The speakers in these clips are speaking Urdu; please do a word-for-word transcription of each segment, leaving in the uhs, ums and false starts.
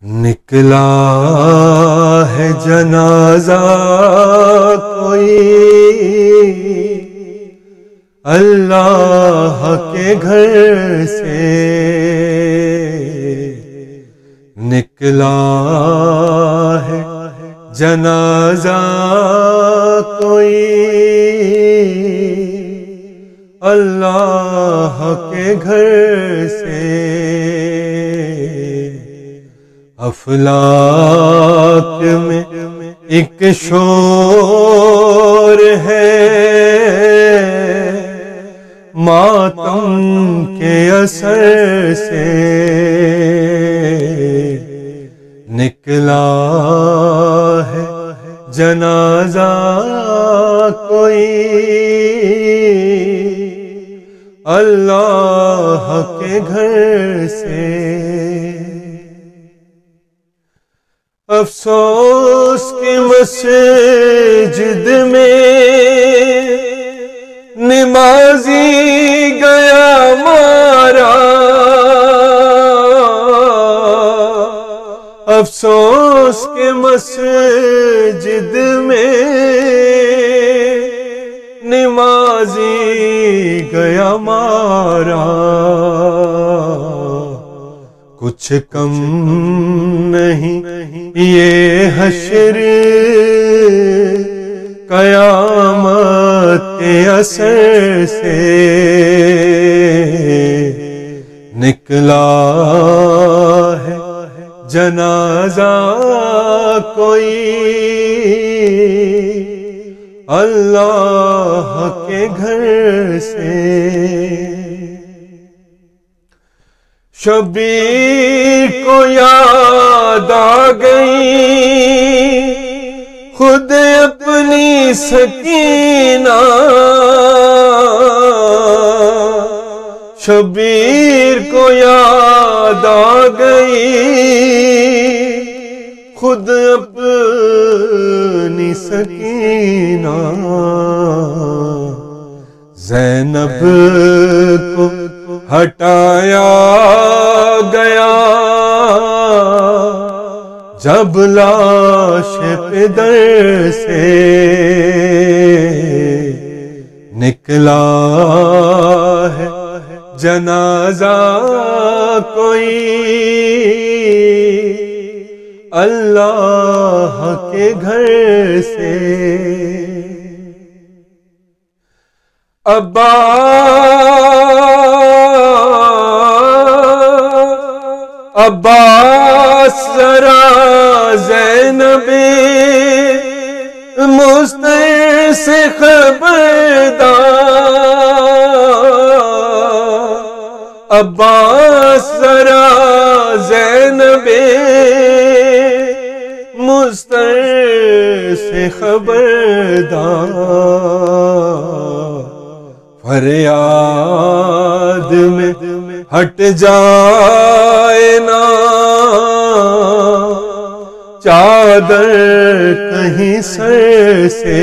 نکلا ہے جنازہ کوئی اللہ کے گھر سے، نکلا ہے جنازہ کوئی اللہ کے گھر سے، افلاک میں ایک شور ہے ماتم کے اثر سے، نکلا ہے جنازہ کوئی اللہ کے گھر سے۔ افسوس کی مسجد میں نمازی گیا مارا، افسوس کی مسجد میں نمازی گیا مارا، کچھ کم نہیں یہ حشر قیامت کے اثر سے، نکلا ہے جنازہ کوئی اللہ کے گھر سے۔ شبیر کو یاد آ گئی خود اپنی سکینہ، شبیر کو یاد آ گئی خود اپنی سکینہ، زینب کو ہٹایا گیا جب لاش پدر سے، نکلا ہے جنازہ کوئی اللہ کے گھر سے۔ ابا عباس ذرا زینب مستر سے خبردار، عباس ذرا زینب مستر سے خبردار، فریاد میں ہٹ جائے نا چادر کہیں سر سے،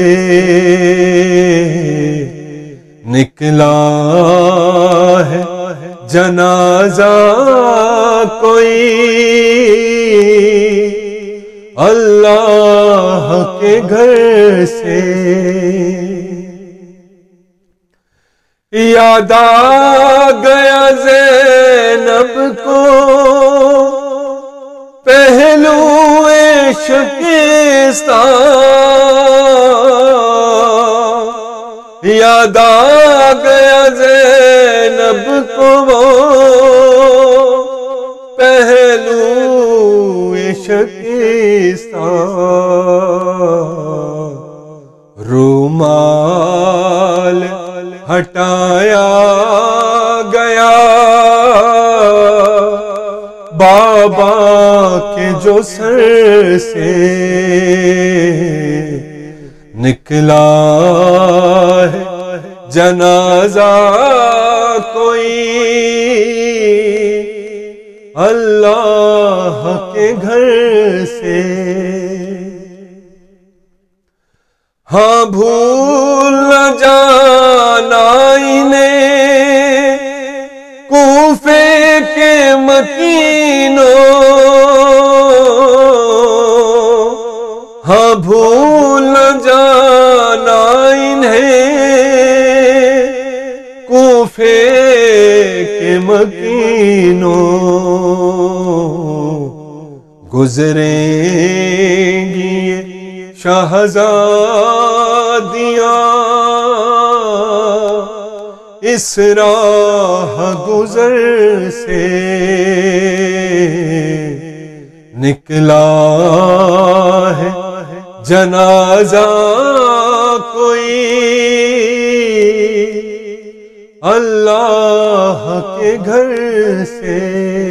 نکلا ہے جنازہ کوئی اللہ کے گھر سے، یاد آ گیا زینب کو پہلو شکستہ، یاد آ گیا زینب کو پہلو شکستہ، رومال ہٹایا گیا بابا کے جو سر سے، نکلا ہے جنازہ کوئی اللہ کے گھر سے، ہاں بھول نہ جانا انہیں کوفے کے مکینوں بھول جانا انہیں کوفے کے مکینوں، گزریں گی یہ شہزادیاں اس راہ گزر سے، نکلا ہے جنازہ کوئی اللہ کے گھر سے۔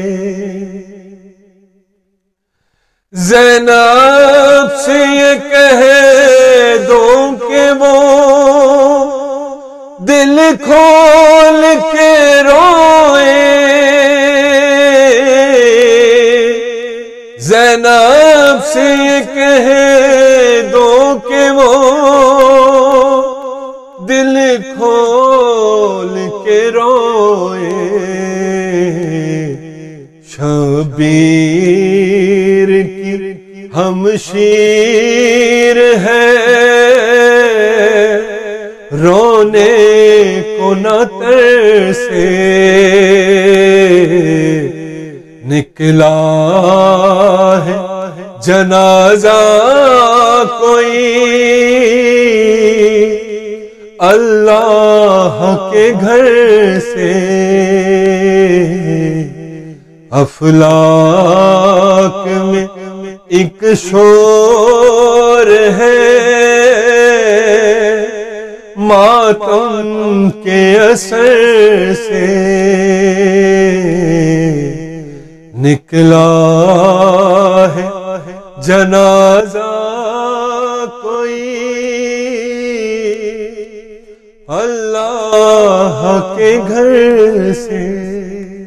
زینب سے یہ کہہ دو کہ وہ دل کھول کے روئے، زینب سے یہ کہہ دو کہ وہ دل کھول کے روئے، شبیر کی ہمشیر ہے رونے کو نہ ترسے، نکلا ہے جنازہ کوئی اللہ کے گھر سے، افلاک میں ایک شور ہے ماتم کے اثر سے، نکلا ہے جنازہ کوئی اللہ کے گھر سے۔